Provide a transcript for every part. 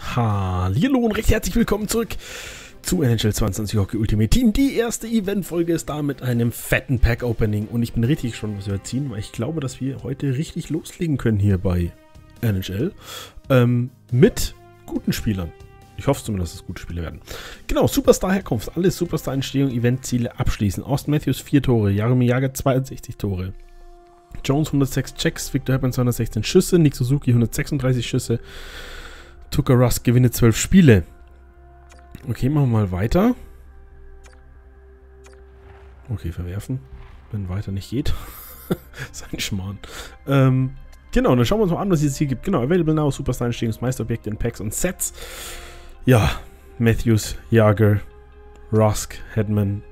Hallo und recht herzlich willkommen zurück zu NHL 22 Hockey Ultimate Team. Die erste Eventfolge ist da mit einem fetten Pack-Opening und ich bin richtig gespannt, was wir erziehen, weil ich glaube, dass wir heute richtig loslegen können hier bei NHL mit guten Spielern. Ich hoffe zumindest, dass es gute Spiele werden. Genau, Superstar-Herkunft, alles Superstar-Entstehung, Eventziele abschließen. Austin Matthews 4 Tore, Jaromir Jagr 62 Tore. Jones 106 Checks, Victor Hedman 216 Schüsse, Nick Suzuki 136 Schüsse. Tuukka Rask gewinnt 12 Spiele. Okay, machen wir mal weiter. Okay, verwerfen. Wenn weiter nicht geht. Sein Schmarrn. Genau, dann schauen wir uns mal an, was es jetzt hier gibt. Genau, Available Now, Superstar-Entstehungs, Meisterobjekte in Packs und Sets. Ja, Matthews, Jagr, Rask, Hedman,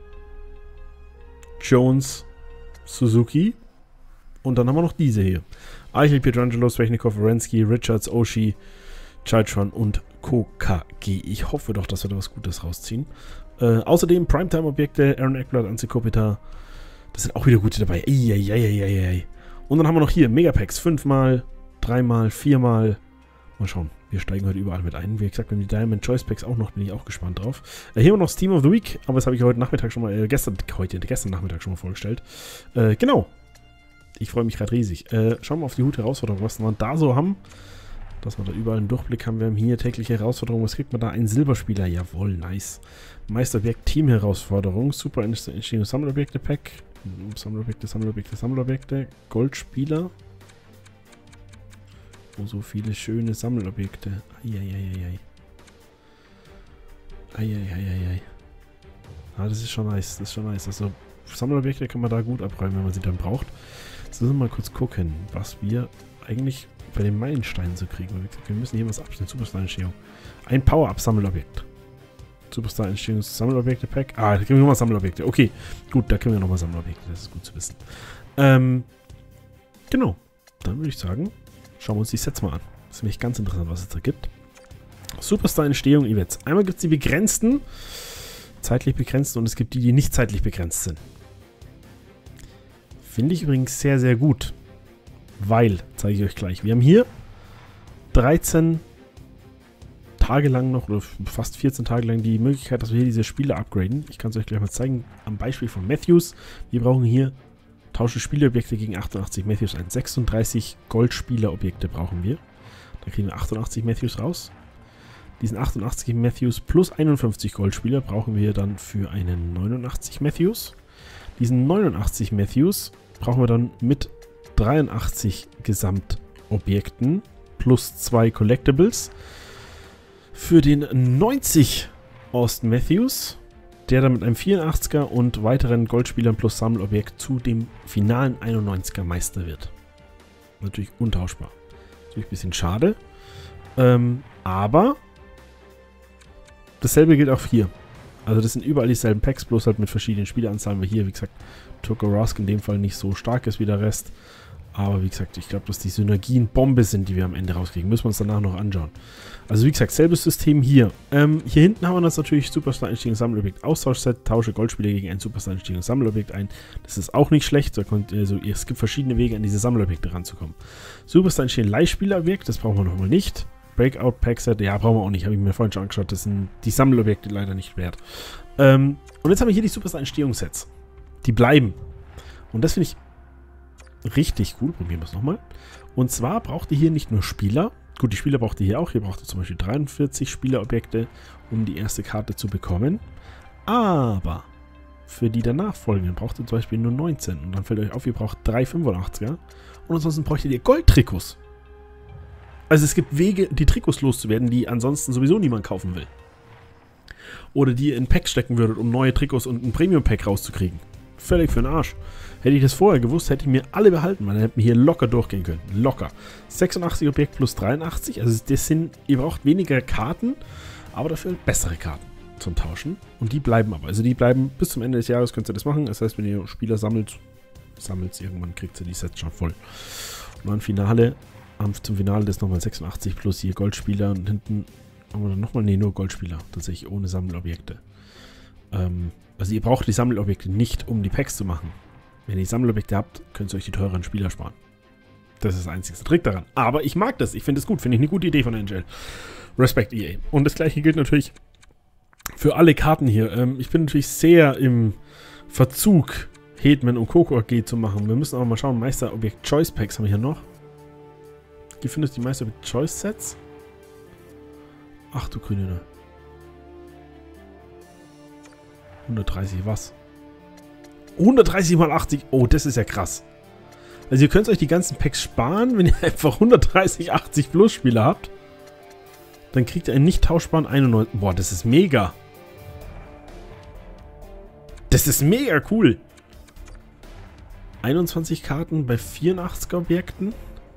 Jones, Suzuki. Und dann haben wir noch diese hier. Eichel, Pietrangelo, Svechnikov, Werenski, Richards, Oshie, Chitron und KG. Ich hoffe doch, dass wir da was Gutes rausziehen. Außerdem Primetime-Objekte, Aaron Ekblad, Anze Kopitar. Das sind auch wieder gute dabei. Eieieiei. Und dann haben wir noch hier Megapacks. 5-mal, 3-mal, 4-mal. Mal schauen. Wir steigen heute überall mit ein. Wie gesagt, wenn die Diamond Choice Packs auch noch, bin ich auch gespannt drauf. Hier haben wir noch Team of the Week. Aber das habe ich heute Nachmittag schon mal, gestern Nachmittag schon mal vorgestellt. Genau. Ich freue mich gerade riesig. Schauen wir auf die Hut-Herausforderung, was wir da so haben. Dass wir da überall einen Durchblick haben. Wir haben hier tägliche Herausforderung. Was kriegt man da? Ein Silberspieler. Jawohl, nice. Meisterobjekt, Team-Herausforderung. Super Entstehung, Sammelobjekte-Pack. Sammelobjekte. Goldspieler. Oh, so viele schöne Sammelobjekte. Eieieiei. Ah, das ist schon nice. Also, Sammelobjekte kann man da gut abräumen, wenn man sie dann braucht. Jetzt müssen wir mal kurz gucken, was wir eigentlich bei den Meilensteinen so kriegen. Wir müssen hier was abstellen. Superstar-Entstehung. Ein Power-Up-Sammelobjekt. Superstar-Entstehung, Sammelobjekte-Pack. Ah, da kriegen wir nochmal Sammelobjekte. Okay, gut, da kriegen wir nochmal Sammelobjekte. Das ist gut zu wissen. Genau. Dann würde ich sagen, schauen wir uns die Sets mal an. Das ist nämlich ganz interessant, was es da gibt. Superstar-Entstehung, Events. Einmal gibt es die begrenzten, zeitlich begrenzten, und es gibt die, die nicht zeitlich begrenzt sind. Finde ich übrigens sehr, sehr gut. Weil, zeige ich euch gleich, wir haben hier 13 Tage lang noch, oder fast 14 Tage lang die Möglichkeit, dass wir hier diese Spiele upgraden. Ich kann es euch gleich mal zeigen, am Beispiel von Matthews. Wir brauchen hier tausche Spieleobjekte gegen 88 Matthews ein. 36 Goldspielerobjekte brauchen wir. Dann kriegen wir 88 Matthews raus. Diesen 88 Matthews plus 51 Goldspieler brauchen wir dann für einen 89 Matthews. Diesen 89 Matthews brauchen wir dann mit 83 Gesamtobjekten plus 2 Collectibles für den 90 Austin Matthews, der dann mit einem 84er und weiteren Goldspielern plus Sammelobjekt zu dem finalen 91er Meister wird. Natürlich untauschbar. Natürlich ein bisschen schade. Aber dasselbe gilt auch hier. Also das sind überall dieselben Packs, bloß halt mit verschiedenen Spieleranzahlen, weil hier, wie gesagt, Tuukka Rask in dem Fall nicht so stark ist wie der Rest. Aber wie gesagt, ich glaube, dass die Synergien Bombe sind, die wir am Ende rauskriegen. Müssen wir uns danach noch anschauen. Also wie gesagt, selbes System hier. Hier hinten haben wir das natürlich Superstar-Entstehung Sammelobjekt Austauschset. Tausche Goldspieler gegen ein Superstar-Entstehung Sammelobjekt ein. Das ist auch nicht schlecht. Also, es gibt verschiedene Wege, an diese Sammelobjekte ranzukommen. Superstar-Entstehung Leihspielerobjekt, das brauchen wir nochmal nicht. Breakout-Pack-Set, ja, brauchen wir auch nicht. Habe ich mir vorhin schon angeschaut. Das sind die Sammelobjekte leider nicht wert. Und jetzt haben wir hier die Superstar-Entstehungssets. Die bleiben. Und das finde ich richtig cool. Probieren wir es nochmal. Und zwar braucht ihr hier nicht nur Spieler. Gut, die Spieler braucht ihr hier auch. Hier braucht ihr zum Beispiel 43 Spielerobjekte, um die erste Karte zu bekommen. Aber für die danach folgenden braucht ihr zum Beispiel nur 19. Und dann fällt euch auf, ihr braucht 3 85er. Und ansonsten bräuchtet ihr Goldtrikots. Also es gibt Wege, die Trikots loszuwerden, die ansonsten sowieso niemand kaufen will. Oder die ihr in Packs stecken würdet, um neue Trikots und ein Premium-Pack rauszukriegen. Völlig für den Arsch. Hätte ich das vorher gewusst, hätte ich mir alle behalten, weil dann hätten wir hier locker durchgehen können. Locker. 86 Objekt plus 83. Also das sind, ihr braucht weniger Karten, aber dafür bessere Karten zum Tauschen. Und die bleiben aber. Also die bleiben bis zum Ende des Jahres, könnt ihr das machen. Das heißt, wenn ihr Spieler sammelt irgendwann kriegt ihr die Sets schon voll. Und dann zum Finale das nochmal 86 plus hier Goldspieler und hinten haben wir dann nochmal, nur Goldspieler. Tatsächlich ohne Sammelobjekte. Also ihr braucht die Sammelobjekte nicht, um die Packs zu machen. Wenn ihr die Sammelobjekte habt, könnt ihr euch die teuren Spieler sparen. Das ist der einzige Trick daran. Aber ich mag das. Ich finde es gut. Finde ich eine gute Idee von NHL. Respekt EA. Und das gleiche gilt natürlich für alle Karten hier. Ich bin natürlich sehr im Verzug, Hetman und Coco AG zu machen. Wir müssen aber mal schauen, Meisterobjekt Choice Packs haben wir hier noch. Wie findest du die Meisterobjekt Choice Sets? Ach du grüne. 130 was? 130 mal 80. Oh, das ist ja krass. Also ihr könnt euch die ganzen Packs sparen, wenn ihr einfach 130, 80 plus Spieler habt. Dann kriegt ihr einen nicht tauschbaren 91. Boah, das ist mega. Das ist mega cool. 21 Karten bei 84er Objekten.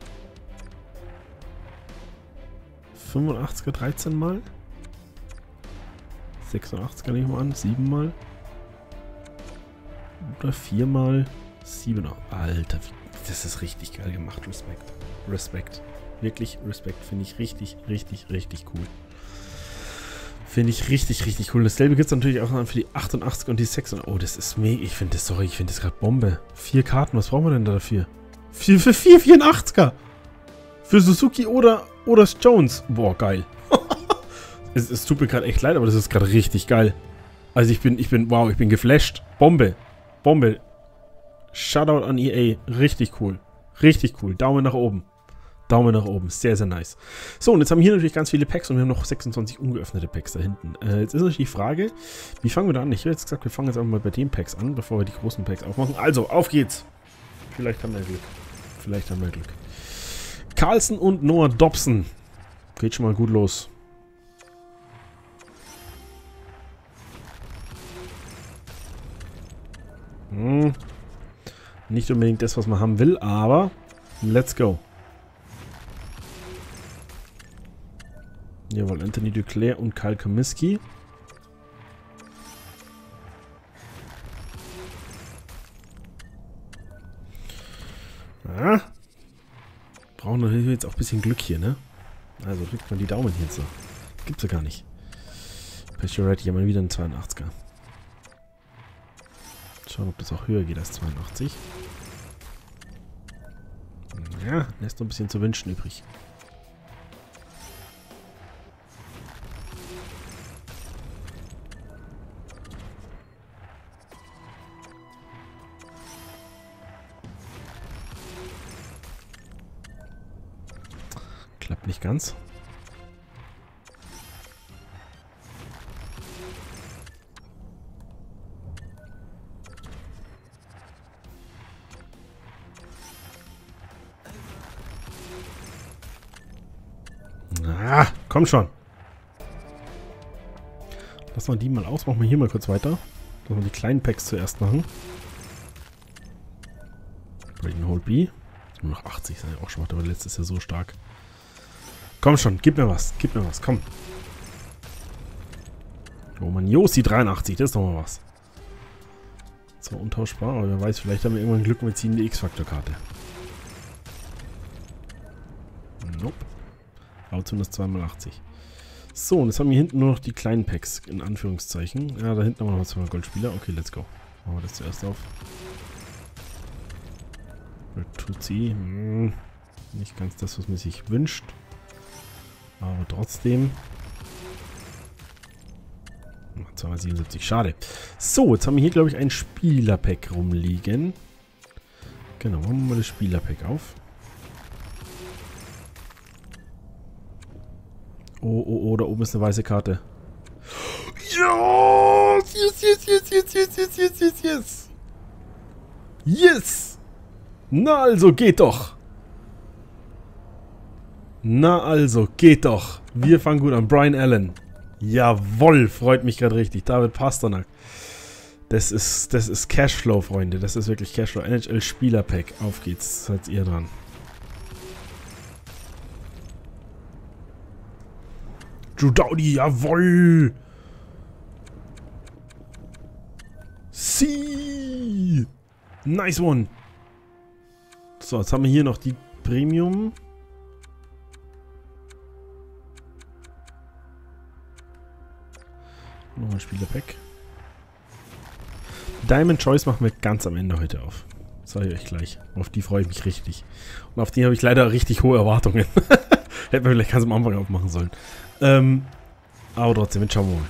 85er 13 mal. 86er nehme ich mal an. 7 mal. Oder 4 mal. 7. Alter, das ist richtig geil gemacht. Respekt. Respekt. Wirklich Respekt. Finde ich richtig, richtig, richtig cool. Finde ich richtig, richtig cool. Dasselbe gibt es natürlich auch für die 88 und die 6. Oh, das ist mega. Ich finde das, sorry, ich finde das gerade Bombe. 4 Karten, was brauchen wir denn da dafür? Für 4 84er. Für Suzuki oder Jones. Boah, geil. Es tut mir gerade echt leid, aber das ist gerade richtig geil. Also ich bin geflasht. Bombe. Bombe. Shoutout an EA. Richtig cool. Richtig cool. Daumen nach oben. Daumen nach oben. Sehr, sehr nice. So, und jetzt haben wir hier natürlich ganz viele Packs und wir haben noch 26 ungeöffnete Packs da hinten. Jetzt ist natürlich die Frage, wie fangen wir da an? Ich hätte jetzt gesagt, wir fangen jetzt einfach mal bei den Packs an, bevor wir die großen Packs aufmachen. Also, auf geht's. Vielleicht haben wir Glück. Vielleicht haben wir Glück. Carlson und Noah Dobson. Geht schon mal gut los. Nicht unbedingt das, was man haben will, aber let's go. Jawohl, Anthony Duclair und Kyle Comiskey. Ah. Brauchen natürlich jetzt auch ein bisschen Glück hier, ne? Also drückt man die Daumen hier so. Gibt's ja gar nicht. Pacioretty, ja mal wieder ein 82er. Schauen, ob das auch höher geht als 82. Ja, lässt noch ein bisschen zu wünschen übrig. Klappt nicht ganz. Ah, komm schon. Lassen wir die mal aus. Machen wir hier mal kurz weiter. Lassen wir die kleinen Packs zuerst machen. Braden Holtby. Nur noch 80 ist ja auch schwach, aber letztes Jahr so stark. Komm schon, gib mir was. Gib mir was, komm. Oh man, Josi 83, das ist doch mal was. So, untauschbar, aber wer weiß, vielleicht haben wir irgendwann Glück und wir ziehen die X-Factor-Karte. Nope. Aber zumindest 2x80. So, und jetzt haben wir hinten nur noch die kleinen Packs, in Anführungszeichen. Ja, da hinten haben wir noch 2 Goldspieler. Okay, let's go. Machen wir das zuerst auf. Tutsi. Nicht ganz das, was man sich wünscht. Aber trotzdem. 277, schade. So, jetzt haben wir hier, glaube ich, ein Spielerpack rumliegen. Genau, machen wir mal das Spielerpack auf. Oh, oh, oh, da oben ist eine weiße Karte. Ja! Yes, yes, yes, yes, yes, yes, yes, yes, yes. Yes! Na also, geht doch. Na also, geht doch. Wir fangen gut an. Brian Allen. Jawohl, freut mich gerade richtig. David Pasternak. Das ist Cashflow, Freunde. Das ist wirklich Cashflow. NHL Spielerpack. Auf geht's. Seid ihr dran. Drew Doughty, jawohl. Sie. Nice one. So, jetzt haben wir hier noch die Premium. Nochmal Spielerpack. Diamond Choice machen wir ganz am Ende heute auf. Sage ich euch gleich. Auf die freue ich mich richtig. Und auf die habe ich leider richtig hohe Erwartungen. Hätten wir vielleicht ganz am Anfang aufmachen sollen. Aber trotzdem, jetzt schauen wir mal.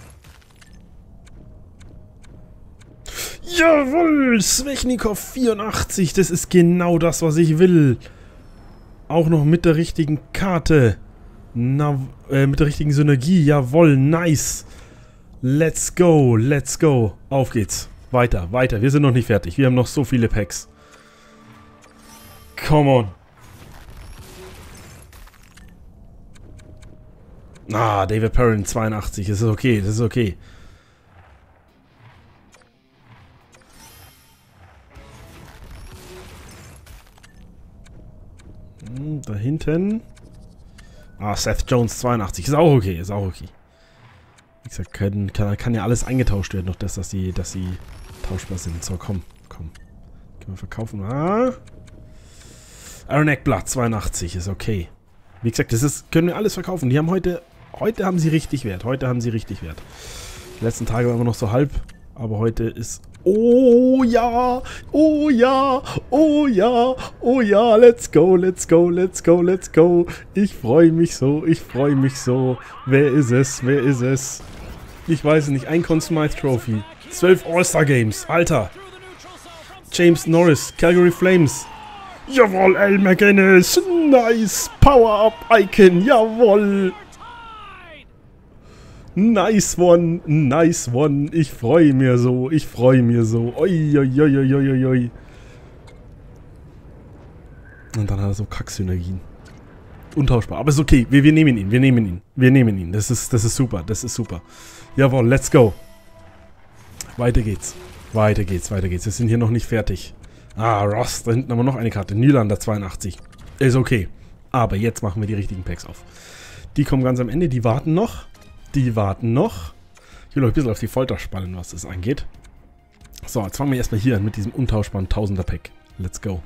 Jawohl, Svechnikov 84, das ist genau das, was ich will. Auch noch mit der richtigen Karte. Mit der richtigen Synergie, jawohl, nice. Let's go, let's go. Auf geht's. Weiter, weiter, wir sind noch nicht fertig. Wir haben noch so viele Packs. Come on. Ah, David Perrin 82, das ist okay, das ist okay. Da hinten. Ah, Seth Jones 82. Ist auch okay, ist auch okay. Wie gesagt, kann ja alles eingetauscht werden, noch dass sie tauschbar sind. So, komm. Können wir verkaufen. Ah. Aaron Ekblad 82 ist okay. Wie gesagt, können wir alles verkaufen. Die haben heute haben sie richtig Wert. Die letzten Tage waren wir noch so halb, aber heute ist... Oh ja, oh ja, oh ja, oh ja, let's go, let's go, let's go, let's go. Ich freue mich so. Wer ist es? Ich weiß es nicht, ein Conn Smythe Trophy. 12 All-Star Games, Alter. James Norris, Calgary Flames. Jawohl, Al McInnes, nice, Power-Up-Icon, jawohl. Nice one. Ich freue mich so. Oi. Und dann hat er so Kacksynergien. Untauschbar. Aber ist okay. Wir nehmen ihn. Das ist super. Jawohl, let's go. Weiter geht's. Wir sind hier noch nicht fertig. Ah, Ross. Da hinten haben wir noch eine Karte. Nylander 82. Ist okay. Aber jetzt machen wir die richtigen Packs auf. Die kommen ganz am Ende. Die warten noch. Ich will euch ein bisschen auf die Folter spannen, was das angeht. So, jetzt fangen wir erstmal hier an mit diesem untauschbaren 1000er Pack. Let's go.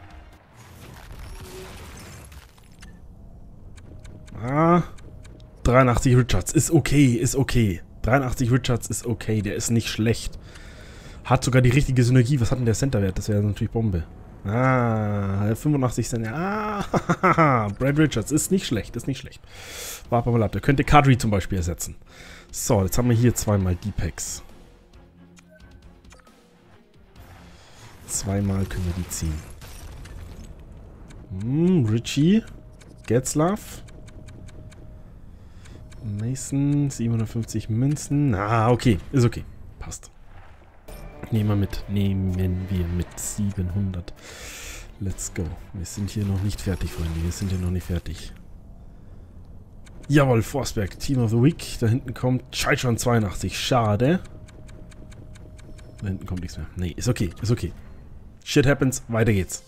Ah, 83 Richards ist okay. 83 Richards ist okay, der ist nicht schlecht. Hat sogar die richtige Synergie. Was hat denn der Centerwert? Das wäre natürlich Bombe. Ah, 85 Cent. Ah, Brad Richards ist nicht schlecht. Warte mal ab. Der könnte Kadri zum Beispiel ersetzen. So, jetzt haben wir hier zweimal die Packs. Zweimal können wir die ziehen. Richie. Getzlaff. Mason. 750 Münzen. Ah, okay. Ist okay. Passt. Nehmen wir mit 700. Let's go. Wir sind hier noch nicht fertig, Freunde. Jawohl, Forsberg, Team of the Week. Da hinten kommt Chichan 82. Schade. Da hinten kommt nichts mehr. Nee, ist okay. Shit happens. Weiter geht's.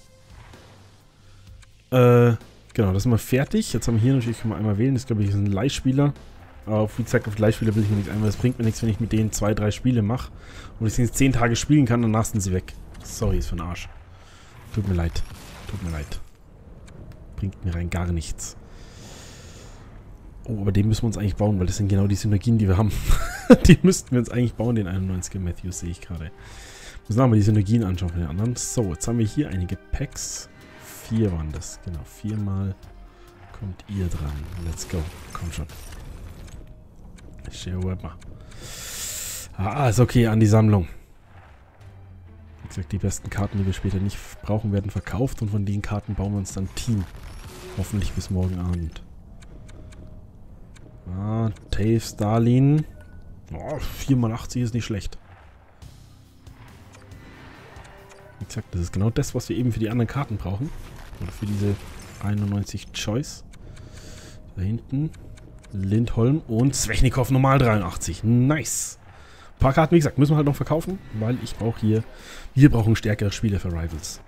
Genau, das sind wir fertig. Jetzt haben wir hier natürlich, können wir einmal wählen. Das glaube ich ist ein Leihspieler. Aber wie gesagt, auf Leihspieler will ich mir nichts ein, weil es bringt mir nichts, wenn ich mit denen 2-3 Spiele mache. Und ich sie jetzt 10 Tage spielen kann, danach sind sie weg. Sorry, ist für den Arsch. Tut mir leid. Bringt mir rein gar nichts. Oh, aber den müssen wir uns eigentlich bauen, weil das sind genau die Synergien, die wir haben. Die müssten wir uns eigentlich bauen, den 91er Matthews, sehe ich gerade. Müssen wir mal die Synergien anschauen von den anderen. So, jetzt haben wir hier einige Packs. 4 waren das, genau. 4-mal kommt ihr dran. Let's go. Komm schon. Ah, ist okay, an die Sammlung. Wie gesagt, die besten Karten, die wir später nicht brauchen, werden verkauft. Und von den Karten bauen wir uns dann ein Team. Hoffentlich bis morgen Abend. Ah, Tave Stalin. Oh, 4x80 ist nicht schlecht. Wie gesagt, das ist genau das, was wir eben für die anderen Karten brauchen. Oder für diese 91 Choice. Da hinten Lindholm und Svechnikov normal 83. Nice. Ein paar Karten, wie gesagt, müssen wir halt noch verkaufen, weil ich brauche hier... Wir brauchen stärkere Spiele für Rivals.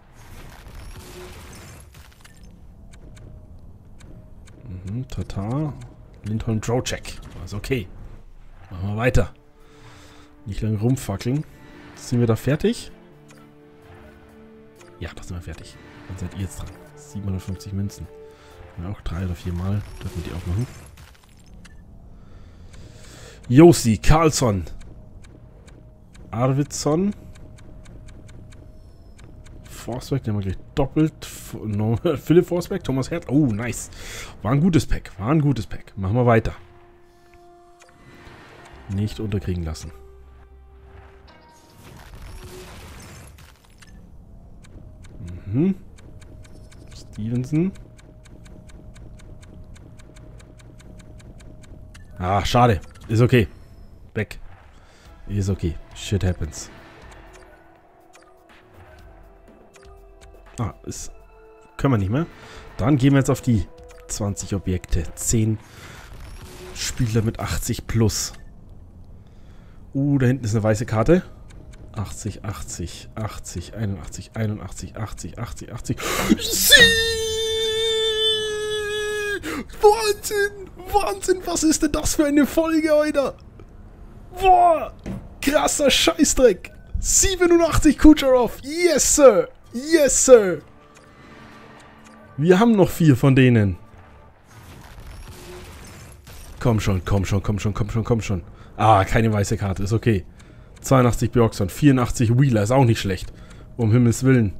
Tatar. Lindholm Trocheck. Also okay. Machen wir weiter. Nicht lange rumfackeln. Sind wir da fertig? Ja, da sind wir fertig. Dann seid ihr jetzt dran. 750 Münzen. Ja, auch 3 oder 4 Mal dürfen wir die aufmachen. Josi, Karlsson. Arvidsson. Forsberg, den haben wir gleich doppelt. Philipp Forsberg, Thomas Herz. Oh, nice. War ein gutes Pack. Machen wir weiter. Nicht unterkriegen lassen. Stevenson. Ah, schade. Ist okay. Weg. Ist okay. Shit happens. Ah, ist... Können wir nicht mehr. Dann gehen wir jetzt auf die 20 Objekte. 10 Spieler mit 80 plus. Da hinten ist eine weiße Karte. 80, 80, 80, 81, 81, 80, 80, 80. Wahnsinn! Wahnsinn! Was ist denn das für eine Folge, Alter? Boah! Krasser Scheißdreck! 87 Kucherov! Yes, Sir! Yes, Sir! Wir haben noch 4 von denen. Komm schon, komm schon, komm schon, komm schon, komm schon. Ah, keine weiße Karte, ist okay. 82 Bjorkson, 84 Wheeler, ist auch nicht schlecht. Um Himmels Willen.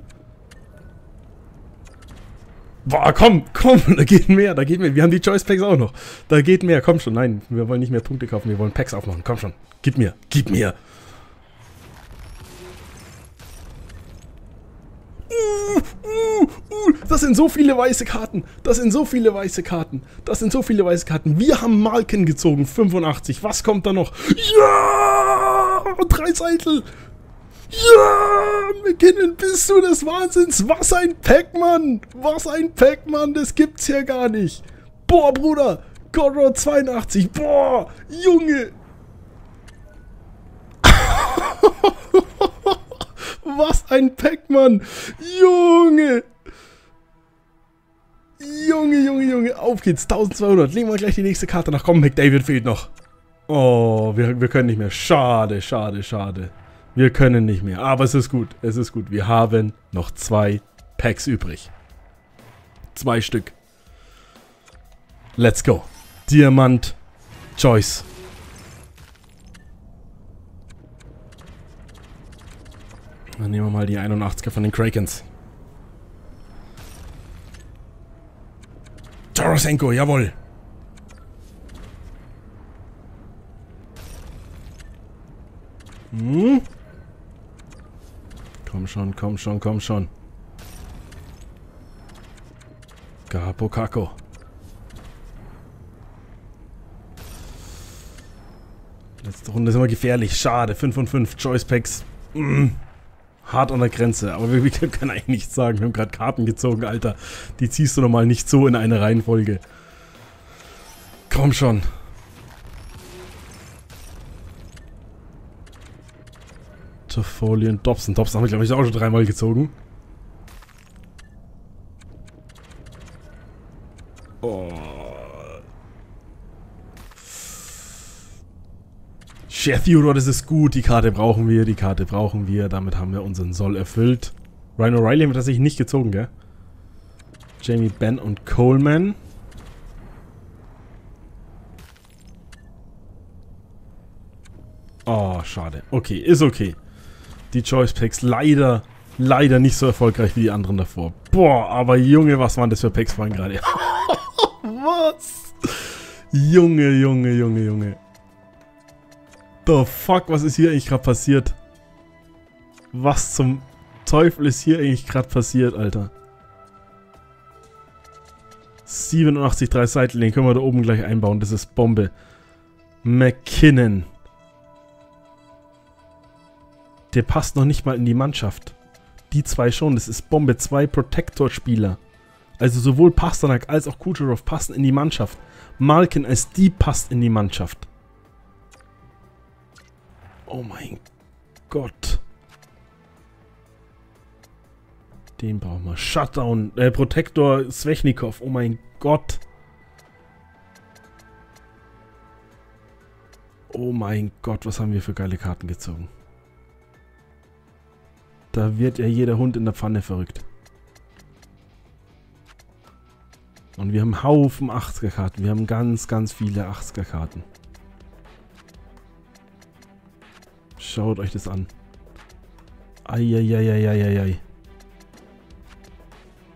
Boah, komm, komm, da geht mehr, da geht mehr. Wir haben die Choice Packs auch noch. Da geht mehr, komm schon. Nein, wir wollen nicht mehr Punkte kaufen, wir wollen Packs aufmachen. Komm schon, gib mir, gib mir. Das sind so viele weiße Karten. Das sind so viele weiße Karten. Das sind so viele weiße Karten. Wir haben Malkin gezogen, 85. Was kommt da noch? Ja! 3 Seitel. Ja! McKinnon, bist du des Wahnsinns? Was ein Pac-Man! Was ein Pac-Man, das gibt's ja gar nicht. Boah, Bruder. Conrad 82. Boah, Junge. Was ein Pac-Man. Junge. Junge, Junge, Junge. Auf geht's. 1200. Legen wir gleich die nächste Karte nach. Komm, McDavid fehlt noch. Oh, wir können nicht mehr. Schade, schade, schade. Wir können nicht mehr. Aber es ist gut. Es ist gut. Wir haben noch 2 Packs übrig. 2 Stück. Let's go. Diamant. Choice. Dann nehmen wir mal die 81er von den Krakens. Tarasenko, jawohl. Komm schon, komm schon, komm schon. Gapokako. Letzte Runde ist immer gefährlich. Schade, 5 von 5 Choice Packs. Hart an der Grenze, aber wir können eigentlich nichts sagen. Wir haben gerade Karten gezogen, Alter. Die ziehst du normal nicht so in eine Reihenfolge. Komm schon. Toffoli und Dobson. Dobson haben wir, glaube ich, auch schon 3-mal gezogen. Oh. Shea Theodore, das ist gut. Die Karte brauchen wir, die Karte brauchen wir. Damit haben wir unseren Soll erfüllt. Ryan O'Reilly haben wir tatsächlich nicht gezogen, gell? Jamie Benn und Coleman. Oh, schade. Okay, ist okay. Die Choice Packs leider nicht so erfolgreich wie die anderen davor. Boah, aber Junge, was waren das für Packs vorhin gerade? Was? Junge, Junge, Junge, Junge. The fuck, was ist hier eigentlich gerade passiert? Was zum Teufel ist hier eigentlich gerade passiert, Alter? 87, 3 Seiten, den können wir da oben gleich einbauen. Das ist Bombe. McKinnon. Der passt noch nicht mal in die Mannschaft. Die 2 schon, das ist Bombe. 2 Protector-Spieler. Also sowohl Pasternak als auch Kucherov passen in die Mannschaft. Malkin als Dieb passt in die Mannschaft. Oh mein Gott. Den brauchen wir. Shutdown. Protector Svechnikov. Oh mein Gott. Oh mein Gott, was haben wir für geile Karten gezogen. Da wird ja jeder Hund in der Pfanne verrückt. Und wir haben Haufen 80er-Karten. Wir haben ganz, ganz viele 80er-Karten. Schaut euch das an. Eieieiei.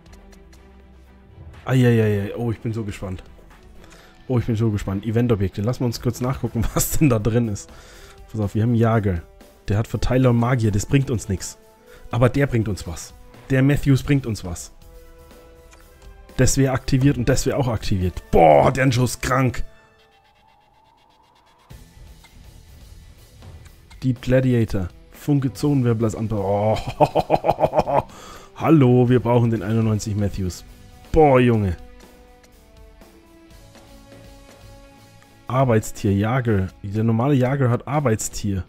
Eieiei, oh, ich bin so gespannt. Oh, ich bin so gespannt. Eventobjekte. Lassen wir uns kurz nachgucken, was denn da drin ist. Pass auf, wir haben einen Jager. Der hat Verteiler und Magier, das bringt uns nichts. Aber der bringt uns was. Der Matthews bringt uns was. Das wäre aktiviert und das wäre auch aktiviert. Boah, der Schuss krank. Deep Gladiator. Funke Zonenwirbler an. Oh, hallo, wir brauchen den 91 Matthews. Boah, Junge. Arbeitstier, Jager. Der normale Jager hat Arbeitstier.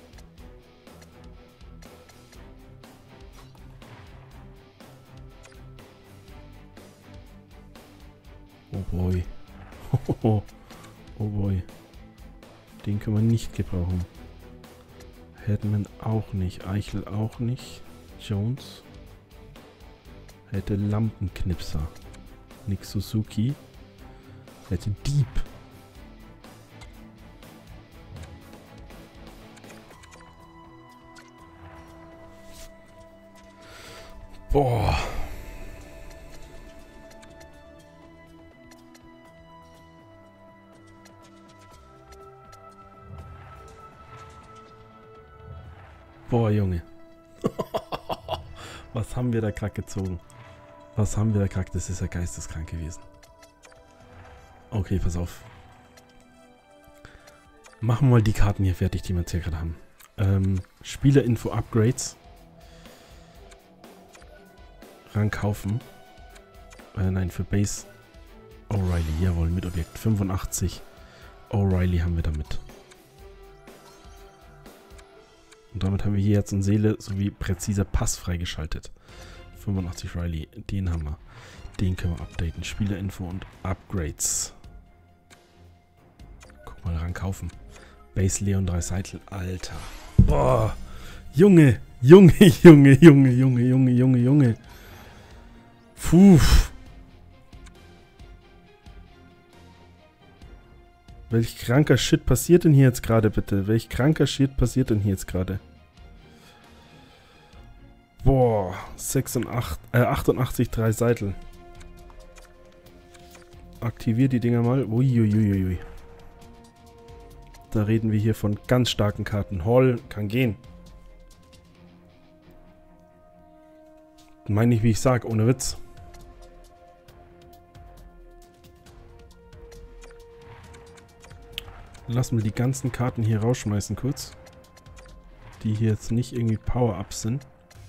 Oh boy. Oh boy. Den können wir nicht gebrauchen. Hetman auch nicht. Eichel auch nicht. Jones. Hätte Lampenknipser. Nick Suzuki. Hätte Dieb. Boah. Boah, Junge. Was haben wir da gerade gezogen? Was haben wir da gerade? Das ist ja geisteskrank gewesen. Okay, pass auf. Machen wir mal die Karten hier fertig, die wir jetzt hier gerade haben. Spielerinfo-Upgrades. Rang kaufen. Nein, für Base O'Reilly. Jawohl, mit Objekt 85. O'Reilly haben wir damit. Und damit haben wir hier Herz und Seele sowie präziser Pass freigeschaltet. 85 Riley, den haben wir. Den können wir updaten. Spielerinfo und Upgrades. Guck mal, ran kaufen. Base Leon 3 Seitel. Alter. Boah. Junge. Junge. Puh. Welch kranker Shit passiert denn hier jetzt gerade, bitte? Welch kranker Shit passiert denn hier jetzt gerade? Boah, 88 3 Seitel. Aktivier die Dinger mal. Uiuiuiui. Da reden wir hier von ganz starken Karten. Hall kann gehen. Meine ich, wie ich sag, ohne Witz. Lassen wir die ganzen Karten hier rausschmeißen kurz. Die hier jetzt nicht irgendwie Power-Ups sind.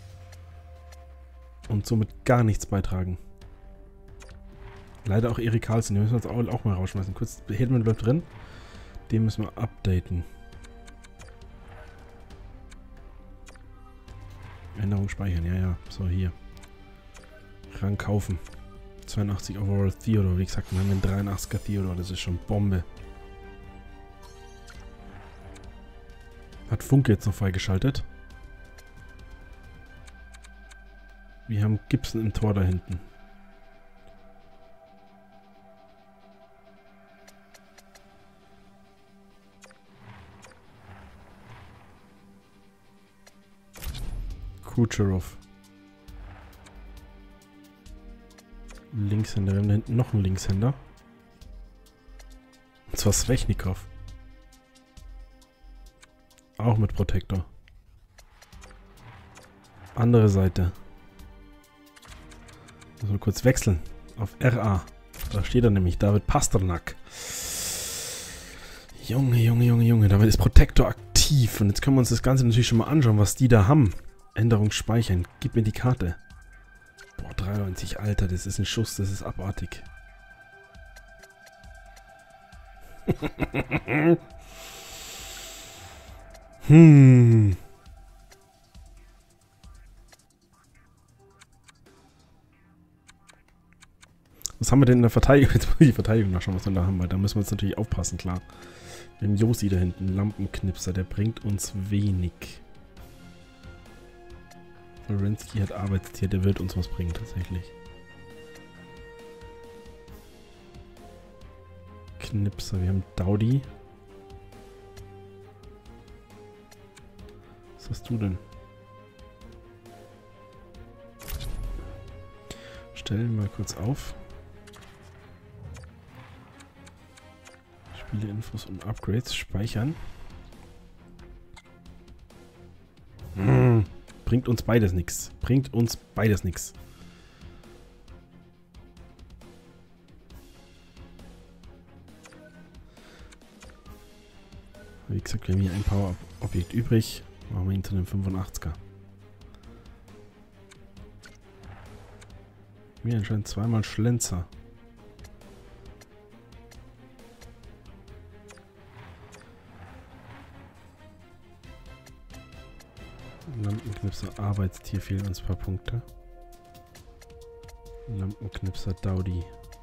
Und somit gar nichts beitragen. Leider auch Erik Carlson, den müssen wir jetzt auch mal rausschmeißen. Kurz, Hetman bleibt drin. Den müssen wir updaten. Änderung speichern, ja. So, hier. Rang kaufen. 82 Overall Theodore. Wie gesagt, wir haben einen 83er Theodore. Das ist schon Bombe. Hat Funke jetzt noch freigeschaltet. Wir haben Gibson im Tor da hinten. Kucherov. Linkshänder. Wir haben da hinten noch einen Linkshänder. Und zwar Svechnikov. Auch mit Protektor. Andere Seite. Müssen wir kurz wechseln. Auf RA. Da steht er nämlich. David Pasternak. Junge. Damit ist Protektor aktiv. Und jetzt können wir uns das Ganze natürlich schon mal anschauen, was die da haben. Änderung speichern. Gib mir die Karte. Boah, 93. Alter, das ist ein Schuss. Das ist abartig. Was haben wir denn in der Verteidigung? Jetzt muss ich die Verteidigung nachschauen, was wir da haben, weil da müssen wir jetzt natürlich aufpassen, klar. Wir haben Josi da hinten, Lampenknipser, der bringt uns wenig. Florensky hat Arbeitstier, der wird uns was bringen, tatsächlich. Knipser, wir haben Daudi. Was hast du denn? Stellen wir mal kurz auf. Spieleinfos und Upgrades speichern. Bringt uns beides nichts. Bringt uns beides nichts. Wie gesagt, wir haben hier ein Power-Objekt übrig. Machen wir ihn zu einem 85er. Mir anscheinend zweimal Schlenzer. Lampenknipser Arbeitstier fehlen uns ein paar Punkte. Lampenknipser Daudi.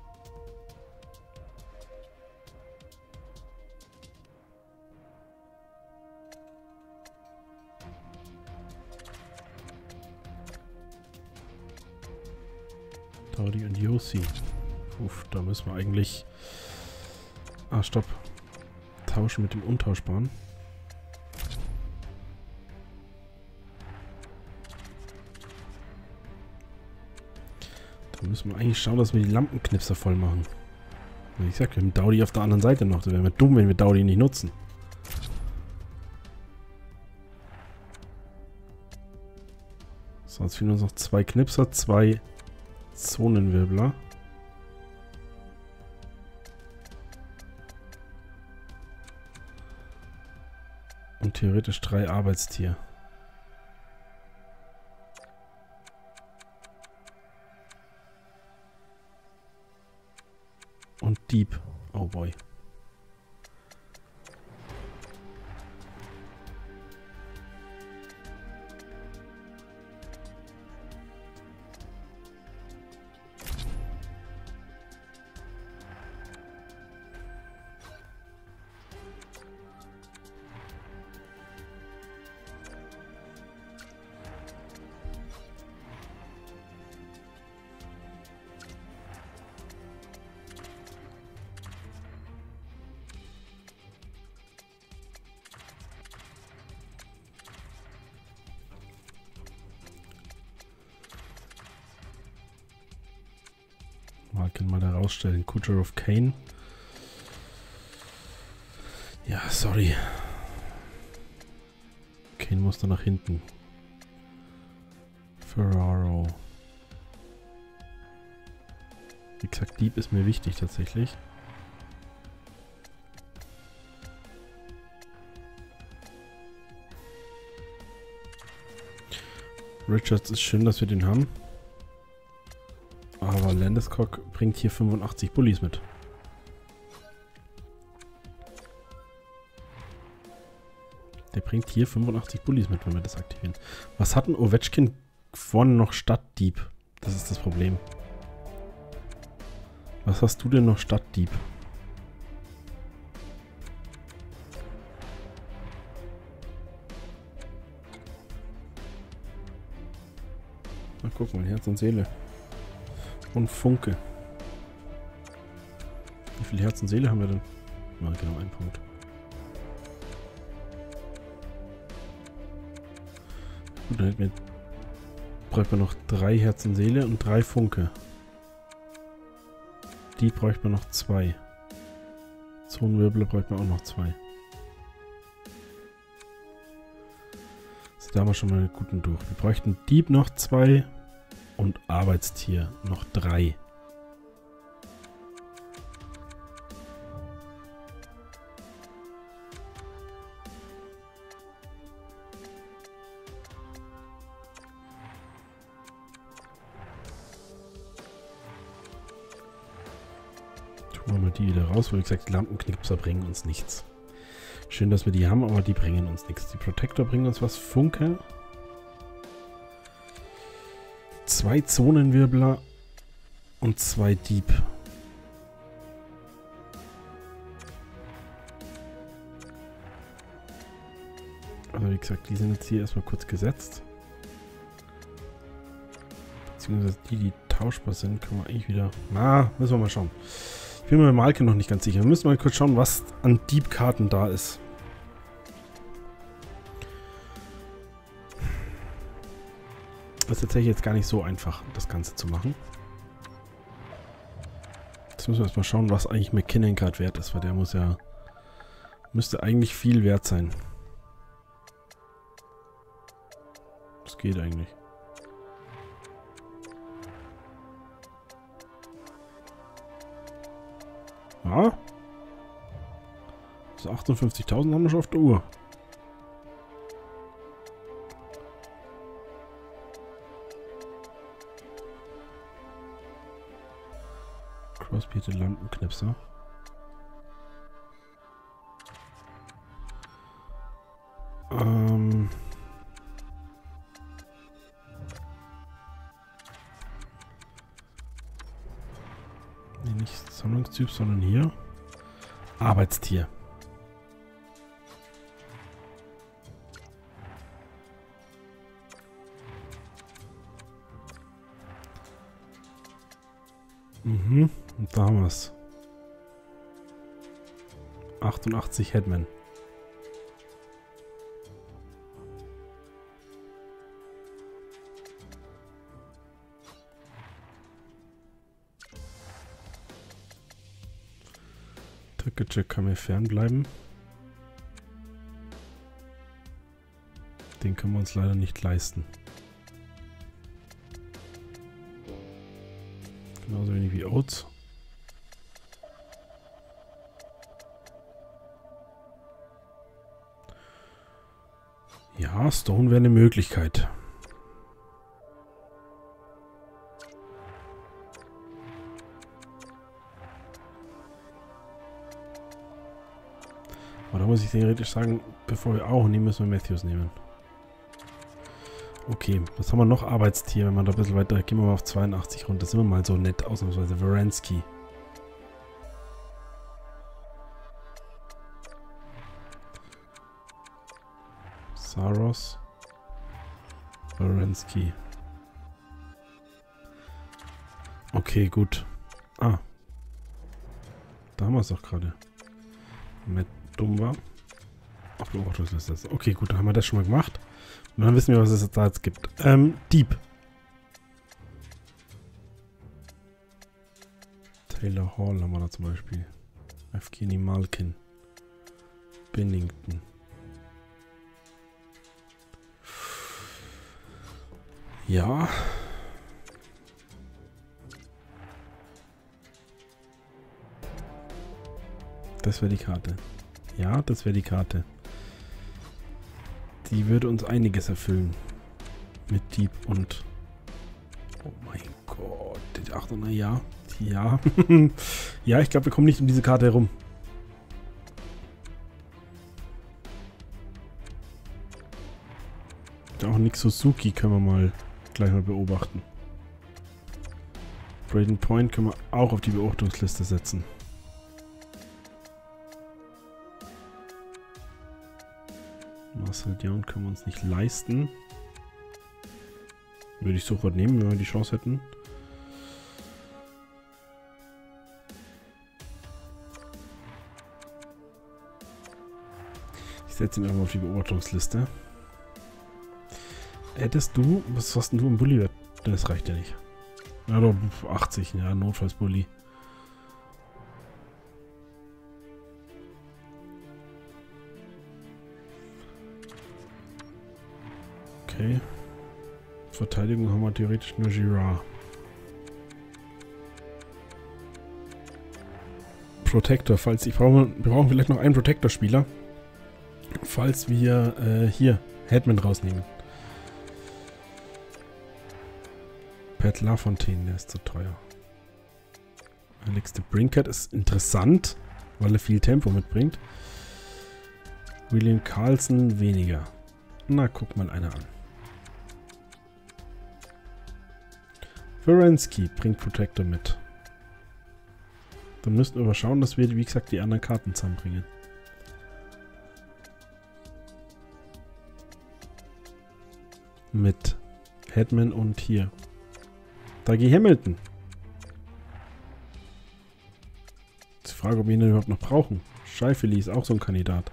Daudi und Josi. Uff, da müssen wir eigentlich... Ah, stopp. Tauschen mit dem Untauschbaren. Da müssen wir eigentlich schauen, dass wir die Lampenknipser voll machen. Wie gesagt, wir haben Daudi auf der anderen Seite noch. Da wären wir dumm, wenn wir Daudi nicht nutzen. Sonst fehlen uns noch 2 Knipser, 2 Zonenwirbler. Und theoretisch 3 Arbeitstier. Und Dieb. Oh boy. Marken mal da rausstellen. Kucher of Kane. Ja, sorry. Kane muss da nach hinten. Ferraro. Wie gesagt, Dieb ist mir wichtig tatsächlich. Richards ist schön, dass wir den haben. Aber Landeskog bringt hier 85 Bullies mit. Der bringt hier 85 Bullies mit, wenn wir das aktivieren. Was hat ein Ovechkin vorne noch statt Dieb? Das ist das Problem. Was hast du denn noch statt Dieb? Na guck mal, Herz und Seele. Und Funke. Wie viel Herz und Seele haben wir denn? Na, genau, ein Punkt. Gut, dann hätten wir... Bräuchte man noch 3 Herz und Seele und 3 Funke. Die bräuchte man noch 2. Zonenwirbler bräuchte man auch noch 2. Also da haben wir schon mal einen guten durch. Wir bräuchten Dieb noch 2 und Arbeitstier noch 3. Tun wir mal die wieder raus, weil wie gesagt, die Lampenknipser bringen uns nichts. Schön, dass wir die haben, aber die bringen uns nichts. Die Protector bringen uns was. Funke. 2 Zonenwirbler und 2 Dieb. Also wie gesagt, die sind jetzt hier erstmal kurz gesetzt. Beziehungsweise die tauschbar sind, können wir eigentlich wieder... Na, müssen wir mal schauen. Ich bin mir bei Malke noch nicht ganz sicher. Wir müssen mal kurz schauen, was an Dieb-Karten da ist. Das ist tatsächlich jetzt gar nicht so einfach, das Ganze zu machen. Jetzt müssen wir erstmal schauen, was eigentlich McKinnon gerade wert ist, weil der muss ja Müsste eigentlich viel wert sein. Das geht eigentlich. Ja. So 58.000 haben wir schon auf der Uhr. Crosby den Lampenknipser. Nee, nicht Sammlungstyp, sondern hier. Arbeitstier. Mhm, und da haben wir es. 88 Headman. Türkgücü kann mir fernbleiben. Den können wir uns leider nicht leisten. Genauso wenig wie Oates. Ja, Stone wäre eine Möglichkeit. Aber da muss ich theoretisch sagen, bevor wir auch nehmen, müssen wir Matthews nehmen. Okay, was haben wir noch? Arbeitstier, wenn man da ein bisschen weiter, gehen wir mal auf 82 runter. Sind wir mal so nett, ausnahmsweise. Werenski. Saros. Werenski. Okay, gut. Ah. Da haben wir es doch gerade. Mit Dumba. Auf Beobachtungsliste. Okay, gut, dann haben wir das schon mal gemacht. Und dann wissen wir, was es da jetzt gibt. Dieb. Taylor Hall haben wir da zum Beispiel. Evgeny Malkin. Binnington. Ja. Das wäre die Karte. Ja, das wäre die Karte. Die würde uns einiges erfüllen. Mit Dieb und... Oh mein Gott. Die 800, ja. Ja. Ja, ich glaube, wir kommen nicht um diese Karte herum. Auch Nick Suzuki können wir mal gleich mal beobachten. Braden Point können wir auch auf die Beobachtungsliste setzen. Marcel Dion können wir uns nicht leisten. Würde ich sofort nehmen, wenn wir die Chance hätten. Ich setze ihn einfach auf die Beobachtungsliste. Hättest du, was hast denn du im Bulli? Das reicht ja nicht. Ja, doch 80, ja, Notfallsbully. Okay. Verteidigung haben wir theoretisch nur Girard. Protector, falls ich brauche, wir brauchen vielleicht noch einen Protector-Spieler. Falls wir hier Headman rausnehmen. Pat LaFontaine, der ist zu teuer. Alex de Brincat ist interessant, weil er viel Tempo mitbringt. William Carlson weniger. Na, guck mal einer an. Werenski bringt Protector mit. Dann müssten wir aber schauen, dass wir, wie gesagt, die anderen Karten zusammenbringen. Mit Headman und hier. Dougie Hamilton. Die Frage, ob wir ihn überhaupt noch brauchen. Scheifele ist auch so ein Kandidat.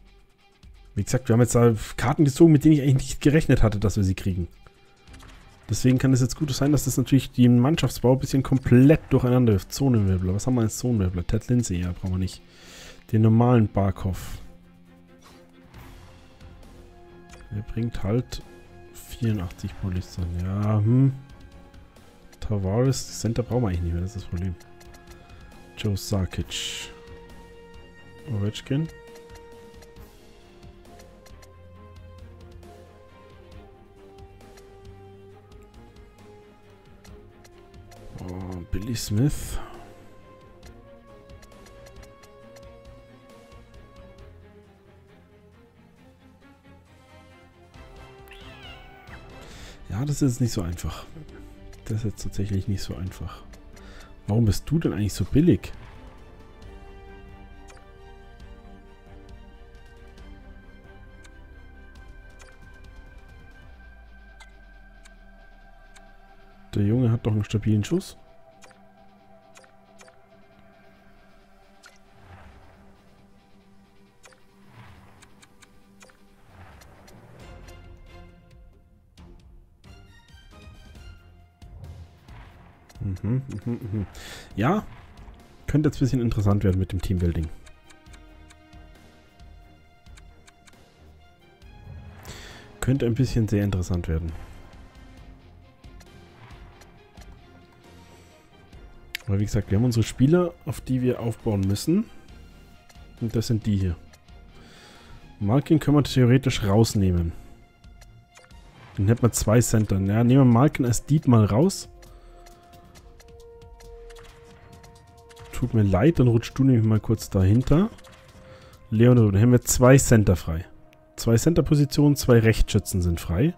Wie gesagt, wir haben jetzt da Karten gezogen, mit denen ich eigentlich nicht gerechnet hatte, dass wir sie kriegen. Deswegen kann es jetzt gut sein, dass das natürlich den Mannschaftsbau ein bisschen komplett durcheinander wirft. Zonenwirbler. Was haben wir als Zonenwirbler? Ted Lindsay, ja, brauchen wir nicht. Den normalen Barkov. Der bringt halt 84 Polystern. Ja, Tavares, Center brauchen wir eigentlich nicht mehr, das ist das Problem. Joe Sarkic. Ovechkin. Oh, Billy Smith. Ja, das ist nicht so einfach. Das ist jetzt tatsächlich nicht so einfach. Warum bist du denn eigentlich so billig? Der Junge hat doch einen stabilen Schuss. Ja, könnte jetzt ein bisschen interessant werden mit dem Teambuilding. Könnte ein bisschen sehr interessant werden. Aber wie gesagt, wir haben unsere Spieler, auf die wir aufbauen müssen. Und das sind die hier. Malkin können wir theoretisch rausnehmen. Dann hätten wir 2 Center. Ja, nehmen wir Malkin als Deep mal raus. Tut mir leid, dann rutscht du nämlich mal kurz dahinter. Leon, dann haben wir 2 Center frei. 2 Center-Positionen, 2 Rechtsschützen sind frei.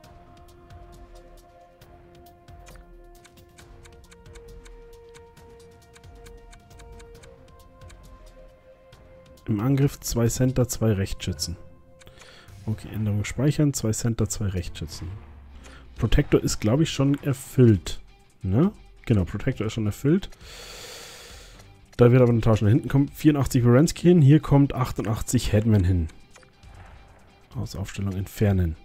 Im Angriff 2 Center, 2 Rechtsschützen. Okay, Änderung speichern, 2 Center, 2 Rechtsschützen. Protector ist, glaube ich, schon erfüllt. Ne? Genau, Protector ist schon erfüllt. Da wird aber ein Tausch nach hinten kommen. 84 Werenski hin, hier kommt 88 Hedman hin. Aus Aufstellung entfernen.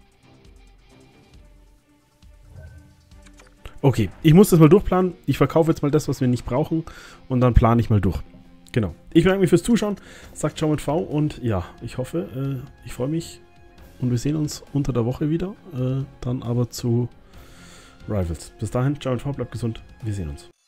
Okay, ich muss das mal durchplanen. Ich verkaufe jetzt mal das, was wir nicht brauchen. Und dann plane ich mal durch. Genau. Ich bedanke mich fürs Zuschauen. Sagt Ciao mit V. Und ja, ich hoffe, ich freue mich. Und wir sehen uns unter der Woche wieder. Dann aber zu Rivals. Bis dahin, Ciao mit V. Bleibt gesund. Wir sehen uns.